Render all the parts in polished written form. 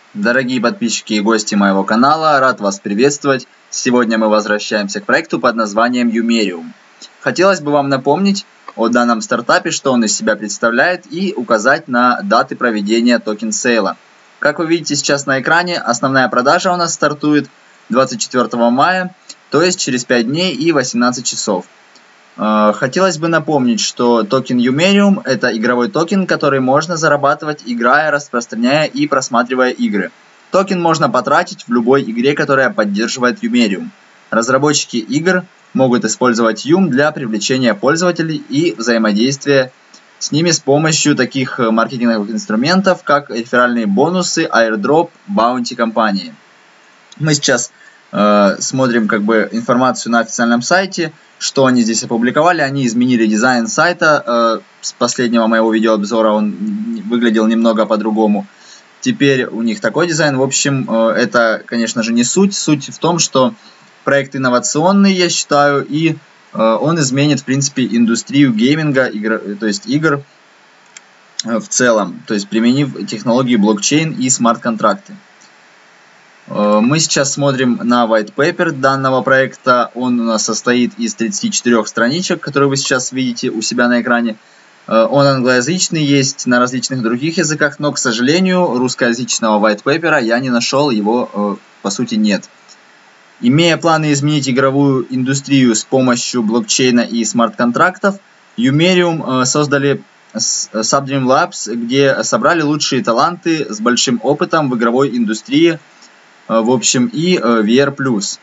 Дорогие подписчики и гости моего канала, рад вас приветствовать. Сегодня мы возвращаемся к проекту под названием Yumerium. Хотелось бы вам напомнить о данном стартапе, что он из себя представляет, и указать на даты проведения токен-сейла. Как вы видите сейчас на экране, основная продажа у нас стартует 24 мая, то есть через 5 дней и 18 часов. Хотелось бы напомнить, что токен Yumerium — это игровой токен, который можно зарабатывать, играя, распространяя и просматривая игры. Токен можно потратить в любой игре, которая поддерживает Yumerium. Разработчики игр могут использовать Yum для привлечения пользователей и взаимодействия с ними с помощью таких маркетинговых инструментов, как реферальные бонусы, airdrop, bounty компании. Мы сейчас смотрим информацию на официальном сайте, что они здесь опубликовали. Они изменили дизайн сайта. С последнего моего видеообзора он выглядел немного по-другому. Теперь у них такой дизайн. В общем, это, конечно же, не суть. Суть в том, что проект инновационный, я считаю, и он изменит, в принципе, индустрию гейминга, то есть игр в целом, то есть применив технологии блокчейн и смарт-контракты. Мы сейчас смотрим на white paper данного проекта. Он у нас состоит из 34 страничек, которые вы сейчас видите у себя на экране. Он англоязычный, есть на различных других языках, но, к сожалению, русскоязычного white paper я не нашел, его по сути нет. Имея планы изменить игровую индустрию с помощью блокчейна и смарт-контрактов, Yumerium создали Subdream Labs, где собрали лучшие таланты с большим опытом в игровой индустрии, в общем, и VR+.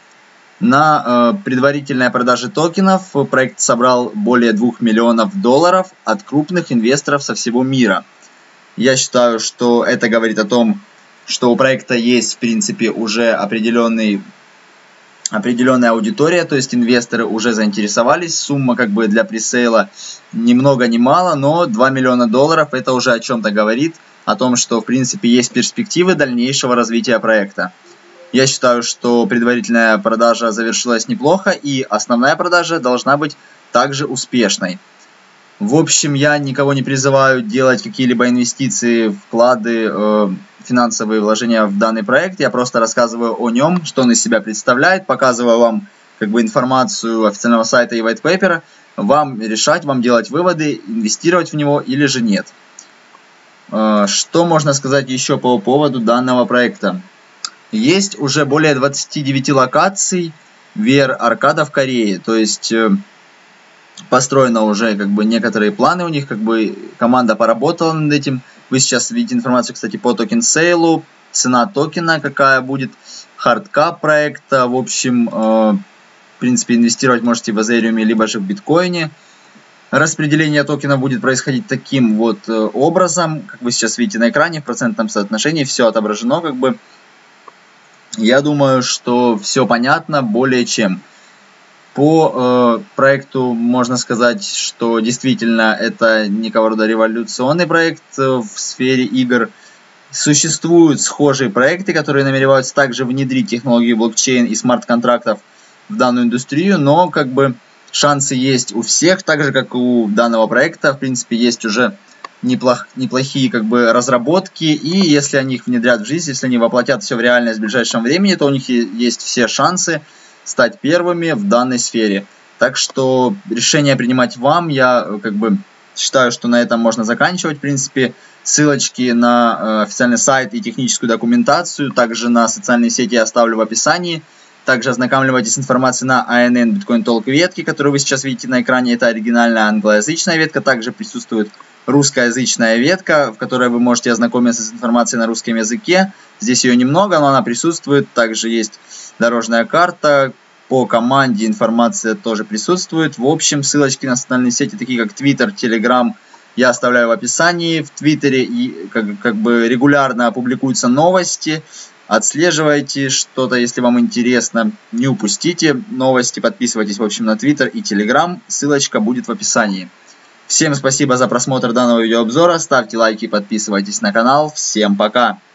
На предварительной продаже токенов проект собрал более $2 миллионов от крупных инвесторов со всего мира. Я считаю, что это говорит о том, что у проекта есть, в принципе, уже определенная аудитория, то есть инвесторы уже заинтересовались. Сумма для пресейла ни много ни мало, но $2 миллиона это уже о чем-то говорит, о том, что, в принципе, есть перспективы дальнейшего развития проекта. Я считаю, что предварительная продажа завершилась неплохо, и основная продажа должна быть также успешной. В общем, я никого не призываю делать какие-либо инвестиции, вклады, финансовые вложения в данный проект. Я просто рассказываю о нем, что он из себя представляет, показываю вам информацию официального сайта и white paper. Вам решать, вам делать выводы, инвестировать в него или же нет. Что можно сказать еще по поводу данного проекта? Есть уже более 29 локаций VR-аркада в Корее, то есть построено уже некоторые планы у них, команда поработала над этим. Вы сейчас видите информацию, кстати, по токен-сейлу, цена токена какая будет, хардкап проекта, в общем, в принципе, инвестировать можете в Ethereum либо же в биткоине. Распределение токена будет происходить таким вот образом, как вы сейчас видите на экране, в процентном соотношении, все отображено Я думаю, что все понятно более чем. По проекту можно сказать, что действительно это некого рода революционный проект в сфере игр. Существуют схожие проекты, которые намереваются также внедрить технологии блокчейн и смарт-контрактов в данную индустрию, но шансы есть у всех, так же как и у данного проекта. В принципе, есть уже неплохие разработки, и если они их внедрят в жизнь, если они воплотят все в реальность в ближайшем времени, то у них есть все шансы стать первыми в данной сфере. Так что решение принимать вам. Я считаю, что на этом можно заканчивать. В принципе, ссылочки на официальный сайт и техническую документацию, также на социальные сети я оставлю в описании. Также ознакомьтесь с информацией на ANN Bitcoin Talk ветке, которую вы сейчас видите на экране. Это оригинальная англоязычная ветка. Также присутствует русскоязычная ветка, в которой вы можете ознакомиться с информацией на русском языке. Здесь ее немного, но она присутствует. Также есть дорожная карта. По команде информация тоже присутствует. В общем, ссылочки на социальные сети, такие как Twitter, Telegram, я оставляю в описании. В Твиттере и регулярно публикуются новости. Отслеживайте что-то, если вам интересно. Не упустите новости. Подписывайтесь, в общем, на Twitter и Telegram. Ссылочка будет в описании. Всем спасибо за просмотр данного видеообзора. Ставьте лайки, подписывайтесь на канал. Всем пока!